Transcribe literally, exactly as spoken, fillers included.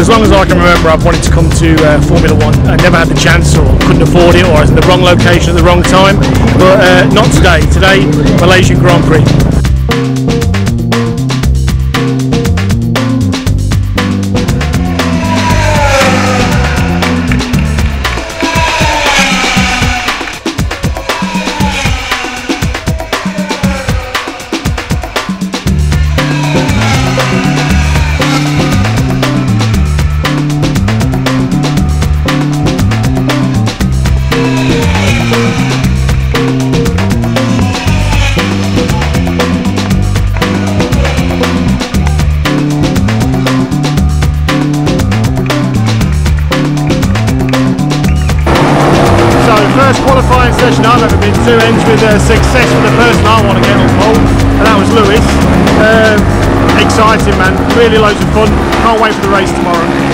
as long as I can remember, I've wanted to come to uh, Formula One. I never had the chance, or couldn't afford it, or I was in the wrong location at the wrong time. But uh, not today. Today, Malaysian Grand Prix. First qualifying session I've ever been to ends with uh, success for the person I want to get on pole, and that was Lewis. Um, exciting, man, really loads of fun, can't wait for the race tomorrow.